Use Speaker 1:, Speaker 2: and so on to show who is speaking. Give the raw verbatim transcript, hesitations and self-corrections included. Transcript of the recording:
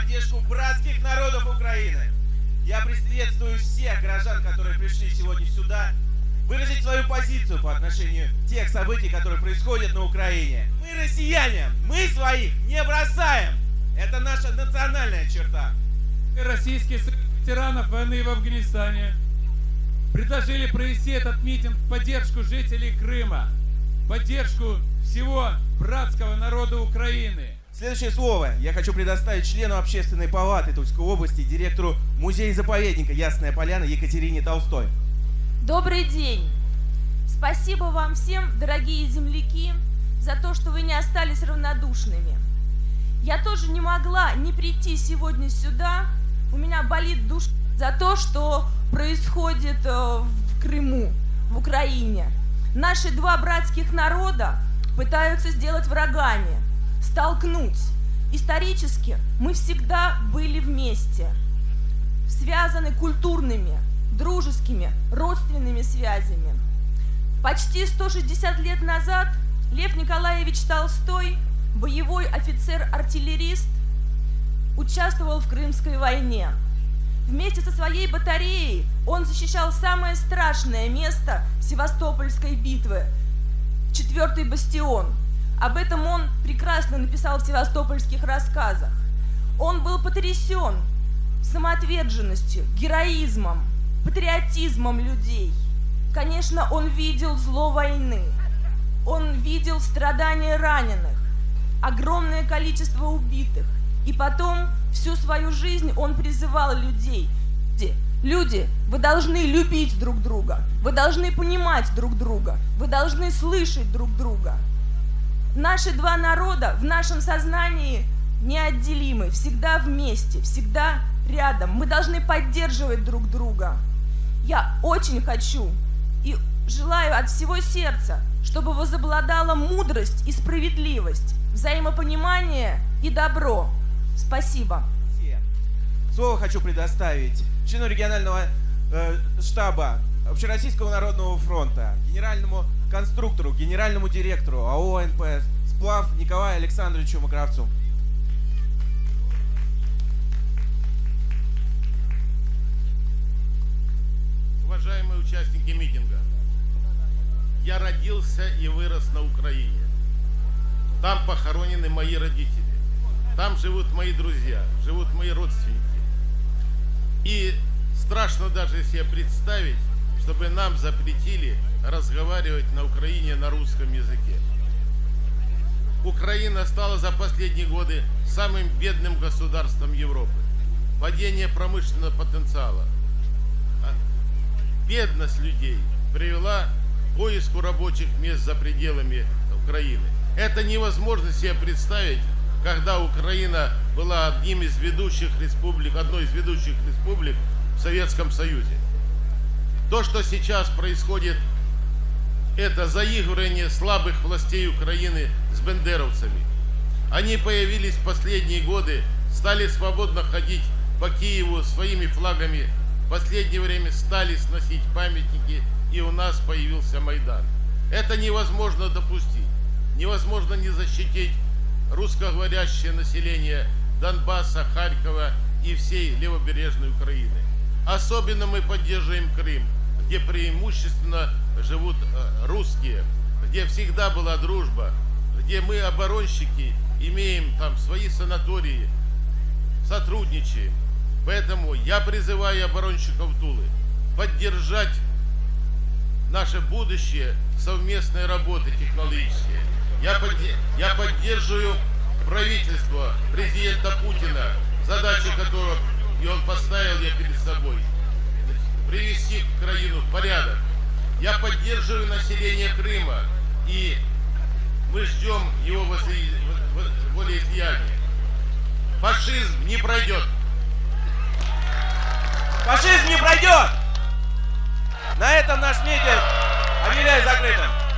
Speaker 1: поддержку братских народов Украины. Я приветствую всех граждан, которые пришли сегодня сюда, выразить свою позицию по отношению тех событий, которые происходят на Украине. Мы россияне, мы своих не бросаем. Это наша национальная черта.
Speaker 2: Российский союз ветеранов войны в Афганистане предложили провести этот митинг в поддержку жителей Крыма, в поддержку всего братского народа Украины.
Speaker 1: Следующее слово я хочу предоставить члену Общественной палаты Тульской области, директору музея-заповедника Ясная Поляна Екатерине Толстой.
Speaker 3: Добрый день! Спасибо вам всем, дорогие земляки, за то, что вы не остались равнодушными. Я тоже не могла не прийти сегодня сюда. У меня болит душа за то, что происходит в Крыму, в Украине. Наши два братских народа пытаются сделать врагами, столкнуть. Исторически мы всегда были вместе, связаны культурными, дружескими, родственными связями. Почти сто шестьдесят лет назад Лев Николаевич Толстой, боевой офицер-артиллерист, участвовал в Крымской войне. Вместе со своей батареей он защищал самое страшное место Севастопольской битвы – четвертый бастион. Об этом он прекрасно написал в севастопольских рассказах. Он был потрясен самоотверженностью, героизмом, патриотизмом людей. Конечно, он видел зло войны, он видел страдания раненых, огромное количество убитых. И потом всю свою жизнь он призывал людей: люди, вы должны любить друг друга, вы должны понимать друг друга, вы должны слышать друг друга. Наши два народа в нашем сознании неотделимы, всегда вместе, всегда рядом. Мы должны поддерживать друг друга. Я очень хочу и желаю от всего сердца, чтобы возобладала мудрость и справедливость, взаимопонимание и добро. Спасибо.
Speaker 1: Слово хочу предоставить члену регионального э, штаба Общероссийского народного фронта, генеральному конструктору, генеральному директору АО НПС «Сплав» Николаю Александровичу Макровцу.
Speaker 4: Уважаемые участники митинга, я родился и вырос на Украине. Там похоронены мои родители. Там живут мои друзья, живут мои родственники. И страшно даже себе представить, чтобы нам запретили разговаривать на Украине на русском языке. Украина стала за последние годы самым бедным государством Европы. Падение промышленного потенциала. Бедность людей привела к поиску рабочих мест за пределами Украины. Это невозможно себе представить, когда Украина была одним из ведущих республик, одной из ведущих республик в Советском Союзе. То, что сейчас происходит, это заигрывание слабых властей Украины с бендеровцами. Они появились в последние годы, стали свободно ходить по Киеву своими флагами, в последнее время стали сносить памятники, и у нас появился Майдан. Это невозможно допустить. Невозможно не защитить русскоговорящее население Донбасса, Харькова и всей левобережной Украины. Особенно мы поддерживаем Крым, где преимущественно живут русские, где всегда была дружба, где мы, оборонщики, имеем там свои санатории, сотрудничаем. Поэтому я призываю оборонщиков Тулы поддержать наше будущее совместной работы технологической. Я, под... я поддерживаю правительство президента Путина, задачу которого и он поставил я перед собой, привести Украину в порядок. Я поддерживаю население Крыма, и мы ждем его волеизлияния. Фашизм не пройдет.
Speaker 1: Фашизм не пройдет! На этом наш митинг объявляю закрытым.